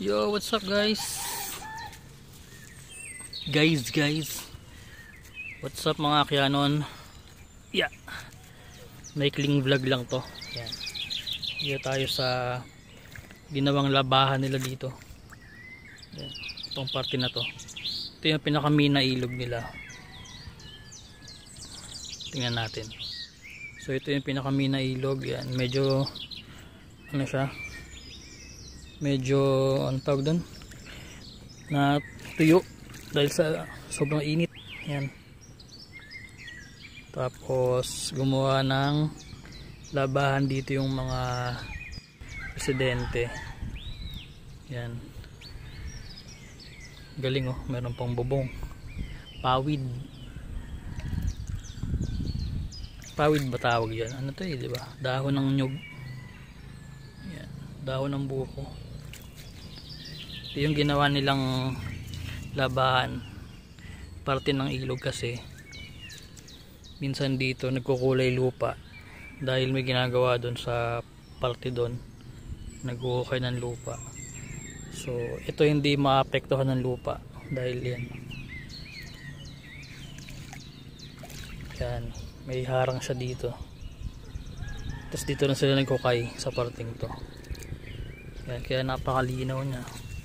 Yo, what's up guys? Guys. What's up mga Akyanon? Yeah. Maikling vlog lang to. Yan. Dito tayo sa ginawang labahan nila dito. Yan. Itong parte na to. Ito yung pinakamina ilog nila. Tingnan natin. So ito yung pinakamina ilog. Yan. Medyo ano siya? Medyo ang tawag doon na tuyo dahil sa sobrang init. Yan. Tapos gumawa ng labahan dito yung mga presidente. Yan. Galing oh, meron pang bubong. Pawid. Pawid ba tawag yan? Ano to eh, di ba? Dahon ng nyug. Yan. Dahon ng buko. Ito yung ginawa nilang labahan, parte ng ilog kasi minsan dito nagkukulay lupa dahil may ginagawa doon sa parte doon, naghuhukay ng lupa. So ito hindi maapektuhan ng lupa dahil yan may harang siya dito, tapos dito na sila nagkukay sa parting to. Yan, kaya napakalinaw niya.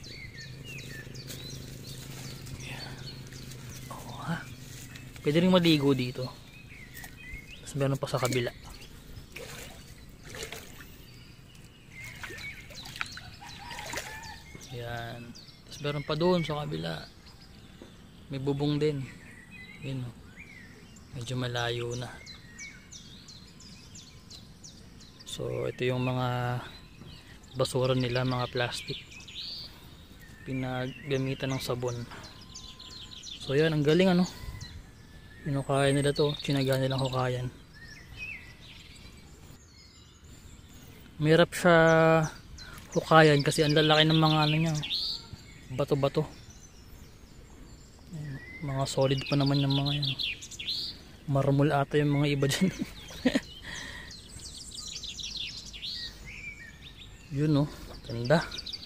Pwede rin maligo dito. Tapos meron pa sa kabila. Yan. Tapos meron pa doon sa kabila. May bubong din. Yun o. Medyo malayo na. So ito yung mga basura nila, mga plastic. Pinagamitan ng sabon. So yan, ang galing ano. Hinukaya nila to, tsinaga nilang hukayan. Mahirap siya hukayan kasi ang lalaki ng mga ano niya, bato-bato. Mga solid pa naman yung mga yan. Marmol ata yung mga iba dyan. Yun oh, ganda.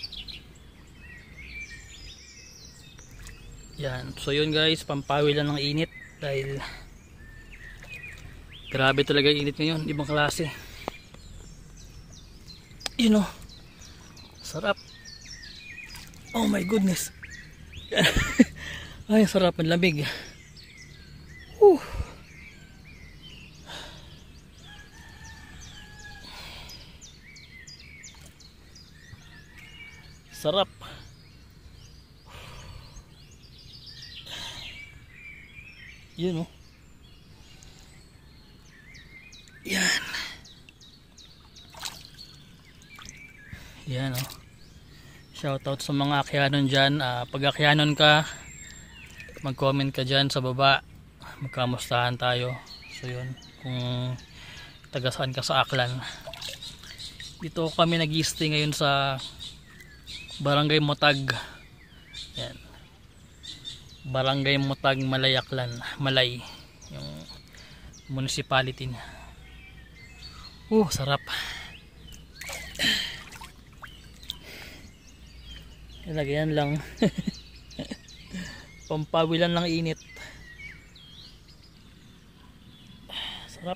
Yan, so yun guys, pampawi lang ng init. Dahil grabe talaga init ngayon, ibang klase. Yun o, sarap. Oh my goodness. Ay, sarap, ang lamig. Sarap. Yun o. Yan. Yan o. Shoutout sa mga Akyanon dyan. Pag Akyanon ka, mag-comment ka dyan sa baba. Magkamustahan tayo. So yun. Kung taga saan ka sa Aklan. Dito kami nag-i-stay ngayon sa Barangay Motag. Yan. Barangay Motag, Malay, Aklan. Malay yung municipality niya. Sarap. Ilagyan lang. Pampawilan ng init. Sarap.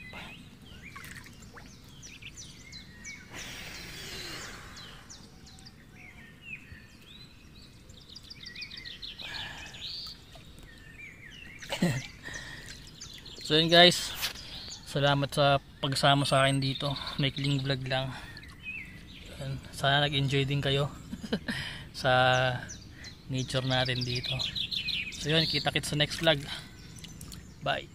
So yun guys, salamat sa pagsama sa akin dito. Maikling vlog lang. Sana nag-enjoy din kayo sa nature natin dito. So yun, kita-kits sa next vlog. Bye.